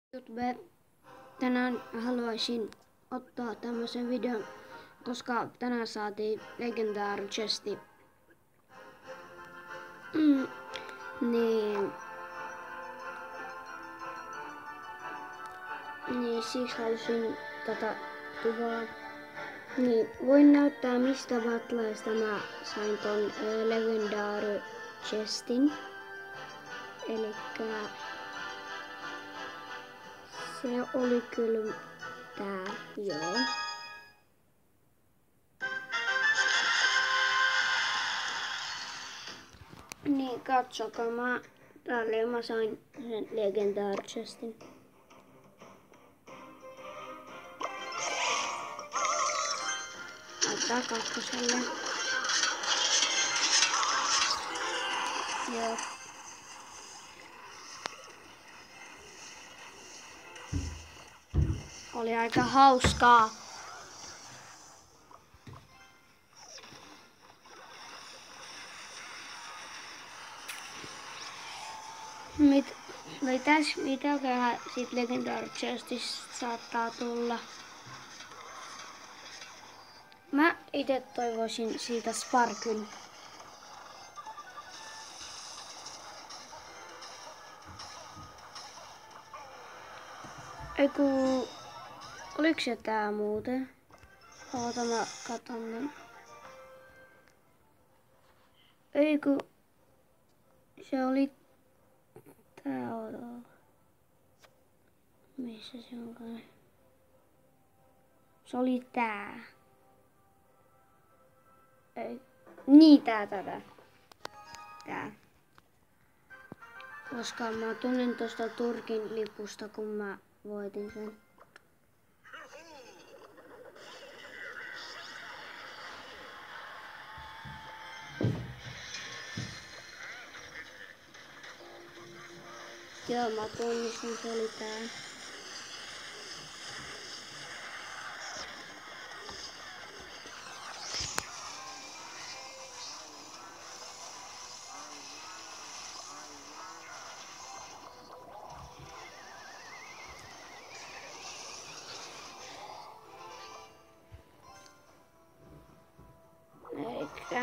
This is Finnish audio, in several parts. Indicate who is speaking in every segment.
Speaker 1: YouTube, tänään haluaisin ottaa tämmöisen videon, koska tänään saatiin Legendary Chesti. Niin siksi halusin tätä kuvaa. Niin voin näyttää mistä battleista mä sain ton Legendary Chestin. Elikkä se oli kyllä tää, joo. Niin katsokaa, tälle mä sain sen Legendary Chestin. Laittaa kakkoselle. Joo. Oli aika hauskaa. Mitäköhän siitä Legendary Chestistä saattaa tulla? Mä ite toivoisin siitä Sparkyn. Eiku, oliks se tää muuten? Oota mä katon nän. Eiku, se oli tää, oota. Missä se onkaan? Se oli tää. Ei. Niin tätä. Tää. Koska mä tunnen tosta Turkin lipusta, kun mä voitin sen. Joo, mä tunnistin, se oli tää. Elikkä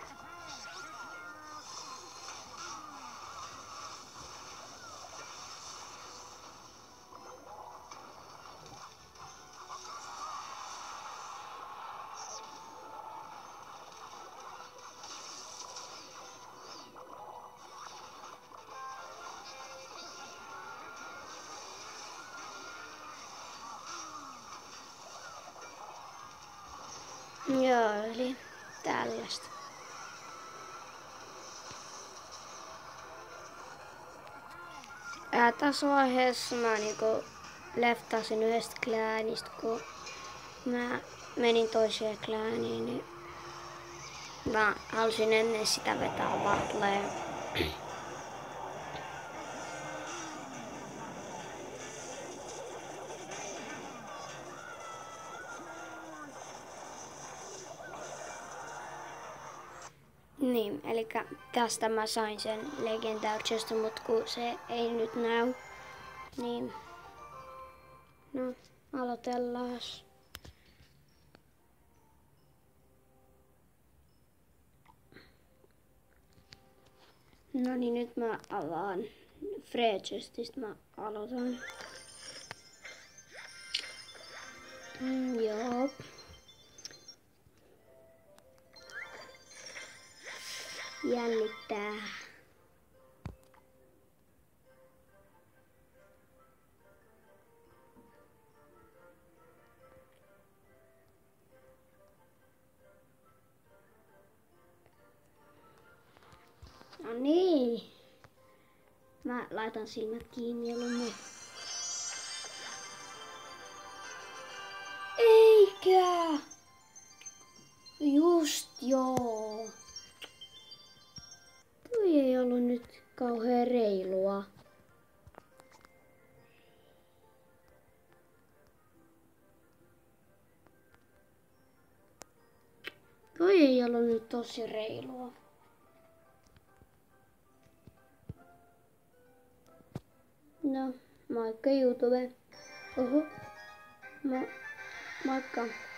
Speaker 1: joo, eli tällaista. Tässä vaiheessa mä niinku leftasin yhdestä kläänistä, kun mä menin toiseen klääniin, niin mä halusin ennen sitä vetää battlea. Niin, eli tästä mä sain sen Legendary Chestin, mut kun se ei nyt näy, niin no, aloitellaan. No niin, nyt mä avaan Free Chestistä, mä aloitan. Joo. Jännittää. No niin. Mä laitan silmät kiinni ja lumme. Eikä! Just joo. Toi ei ollut nyt kauhean reilua. Toi ei ollut nyt tosi reilua. No, moikka. YouTube. Oho. Moikka.